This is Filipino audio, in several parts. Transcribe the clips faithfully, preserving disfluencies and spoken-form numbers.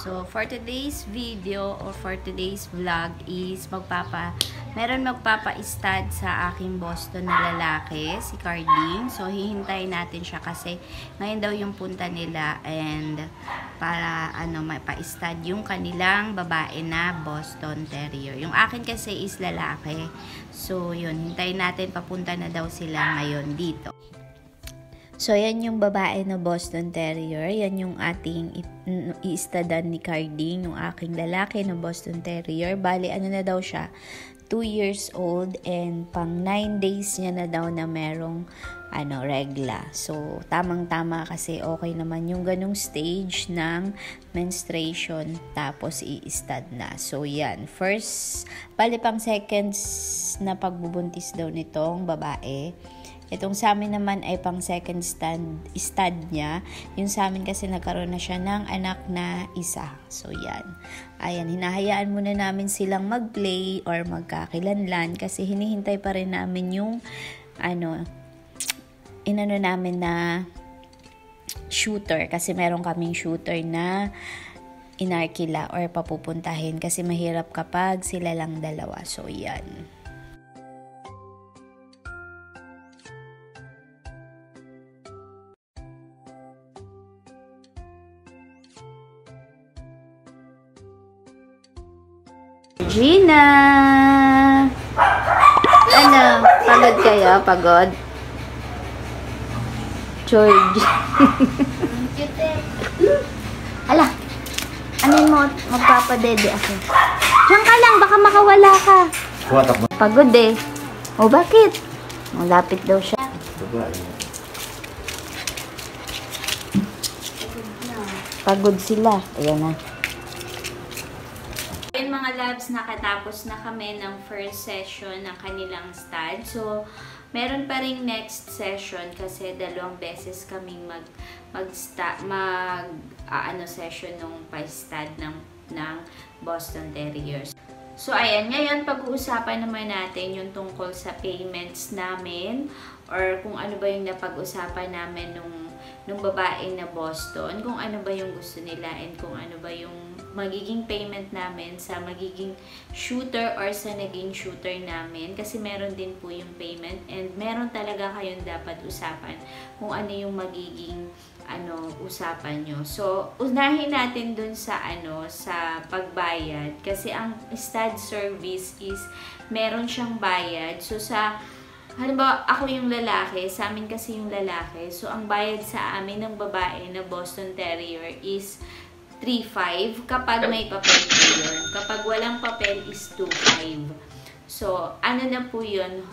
So, for today's video or for today's vlog is magpapa, meron magpapa-stud sa aking Boston na lalaki, si Carding. So, hihintayin natin siya kasi ngayon daw yung punta nila and para ano, mapa-stud yung kanilang babae na Boston Terrier. Yung akin kasi is lalaki. So, yun, hintayin natin, papunta na daw sila ngayon dito. So, yan yung babae na Boston Terrier. Yan yung ating i-studan ni Carding, yung aking lalaki na Boston Terrier. Bali, ano na daw siya? two years old and pang nine days niya na daw na merong ano, regla. So, tamang-tama kasi okay naman yung ganung stage ng menstruation tapos i-stud na. So, yan. First, bali pang seconds na pagbubuntis daw nitong babae. Itong sa amin naman ay pang second stand, stud niya. Yung sa amin kasi nagkaroon na siya ng anak na isa. So, yan. Ayan, hinahayaan muna namin silang mag-play or magkakilanlan kasi hinihintay pa rin namin yung ano, inano namin na shooter. Kasi meron kaming shooter na inarkila or papupuntahin kasi mahirap kapag sila lang dalawa. So, yan. Gina! Ano? Pagod kayo? Pagod? George. Ala! Ano mo? Magpapadede ako. Diyan ka lang, baka makawala ka. Pagod eh. O bakit? Malapit daw siya. Pagod sila. Ayan na. Mga labs, nakatapos na kami ng first session ng kanilang stud. So, meron pa rin next session kasi dalawang beses kaming mag mag mag uh, ano session nung pa-stud ng ng Boston Terriers. So, ayan, ngayon pag-uusapan naman natin yung tungkol sa payments namin or kung ano ba yung napag-usapan namin nung nung babae na Boston, kung ano ba yung gusto nila and kung ano ba yung magiging payment namin sa magiging shooter or sa naging shooter namin. Kasi meron din po yung payment and meron talaga kayong dapat usapan kung ano yung magiging ano usapan nyo. So, unahin natin dun sa ano sa pagbayad kasi ang stud service is meron siyang bayad. So, sa halimbawa, ako yung lalaki, sa amin kasi yung lalaki, so ang bayad sa amin ng babae na Boston Terrier is three five kapag may papel po yun. Kapag walang papel is two five. So, ano na po yun?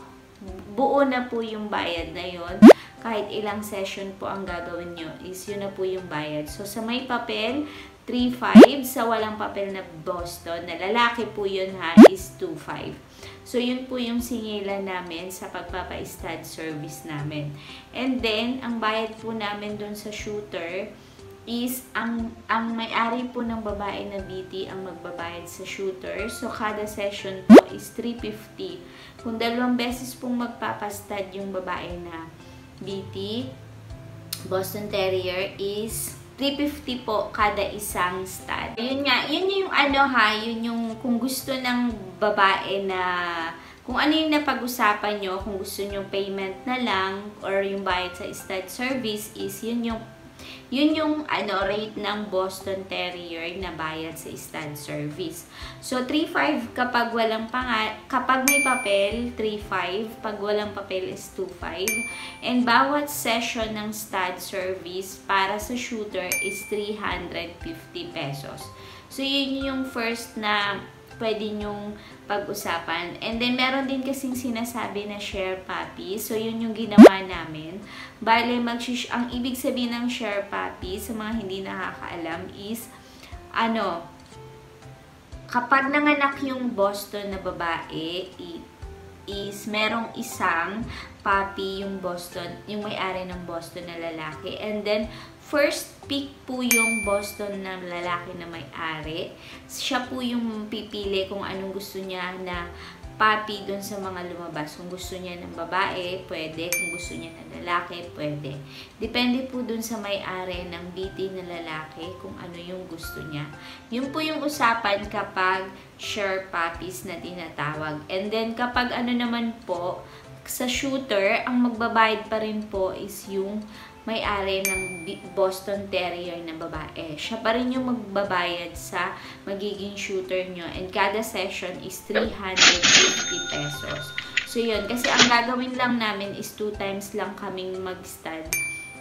Buo na po yung bayad na yun. Kahit ilang session po ang gagawin nyo, is yun na po yung bayad. So, sa may papel, three five. Sa walang papel na Boston, na lalaki po yun ha, is two five. So, yun po yung singilan namin sa pagpapa-stud service namin. And then, ang bayad po namin dun sa shooter is ang ang may-ari po ng babae na B T ang magbabayad sa shooter. So, kada session po is three fifty. Kung dalawang beses pong magpapastud yung babae na B T, Boston Terrier, is three fifty po kada isang stud. Yun nga, yun yung ano ha, yun yung kung gusto ng babae na, kung ano yung napag-usapan nyo, kung gusto nyo payment na lang or yung bayad sa stud service is yun yung Yun yung ano, rate ng Boston Terrier na bayad sa stud service. So, three five kapag walang panga, kapag may papel, three five. Pag walang papel is two five. And bawat session ng stud service para sa shooter is three hundred fifty pesos. So, yun yung first na pwede nyong pag-usapan. And then, meron din kasing sinasabi na share puppy. So, yun yung ginawa namin. Bale, mag-shish, ang ibig sabihin ng share puppy, sa mga hindi nakakaalam, is, ano, kapag nanganak yung Boston na babae, is, merong isang puppy yung Boston, yung may-ari ng Boston na lalaki. And then, first pick po yung Boston na lalaki na may-ari. Siya po yung pipili kung anong gusto niya na puppy dun sa mga lumabas. Kung gusto niya ng babae, pwede. Kung gusto niya ng lalaki, pwede. Depende po dun sa may-ari ng bitty na lalaki kung ano yung gusto niya. Yun po yung usapan kapag share puppies na tinatawag. And then kapag ano naman po, sa shooter, ang magbabayad pa rin po is yung may-ari ng Boston Terrier na babae. Siya pa rin yung magbabayad sa magiging shooter nyo. And kada session is three hundred fifty pesos. So, yun. Kasi ang gagawin lang namin is two times lang kaming mag-stud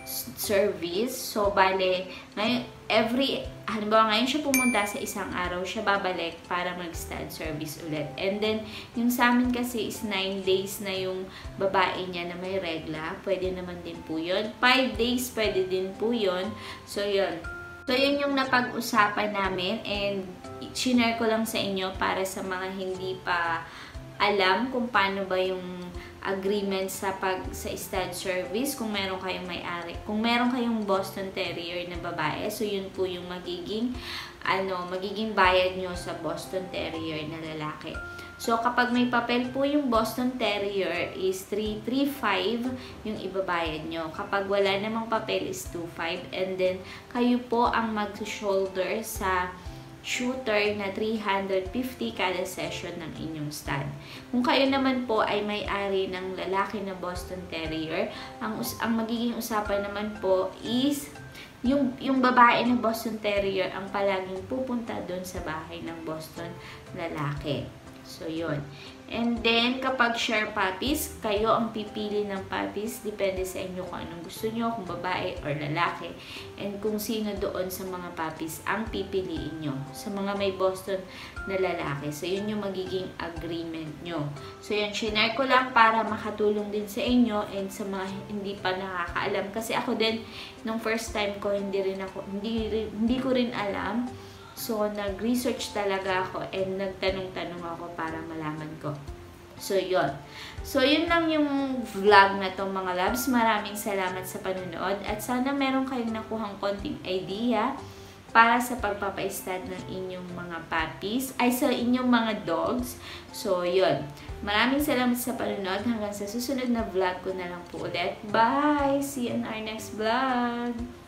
service. So, bale, ngayon, every, halimbawa ngayon siya pumunta sa isang araw, siya babalik para mag-stud service ulit. And then, yung sa amin kasi is nine days na yung babae niya na may regla. Pwede naman din po yun. five days, pwede din po yun. So, yun. So, yun yung napag-usapan namin and shinare ko lang sa inyo para sa mga hindi pa alam kung paano ba yung agreement sa pag sa stud service kung meron kayong may-ari. Kung meron kayong Boston Terrier na babae, so yun po yung magiging ano, magiging bayad nyo sa Boston Terrier na lalaki. So kapag may papel po yung Boston Terrier is three hundred five yung ibabayad nyo. Kapag wala namang papel is two hundred five and then kayo po ang mag-shoulder sa shooter na three hundred fifty kada session ng inyong stud. Kung kayo naman po ay may-ari ng lalaki na Boston Terrier, ang, ang magiging usapan naman po is yung, yung babae na Boston Terrier ang palaging pupunta doon sa bahay ng Boston lalaki. So, yun. And then, kapag share puppies, kayo ang pipili ng puppies. Depende sa inyo kung anong gusto nyo, kung babae or lalaki. And kung sino doon sa mga puppies ang pipiliin nyo. Sa mga may Boston na lalaki. So, yun yung magiging agreement nyo. So, yun. Shinare ko lang para makatulong din sa inyo and sa mga hindi pa nakakaalam. Kasi ako din, nung first time ko, hindi rin ako, hindi, hindi ko rin alam. So, nag-research talaga ako and nagtanong-tanong ako para malaman ko. So, yun. So, yun lang yung vlog na to mga loves. Maraming salamat sa panonood at sana meron kayong nakuhang konting idea para sa pagpapa-stud ng inyong mga puppies, ay sa inyong mga dogs. So, yun. Maraming salamat sa panonood. Hanggang sa susunod na vlog ko na lang po ulit. Bye! See you in our next vlog!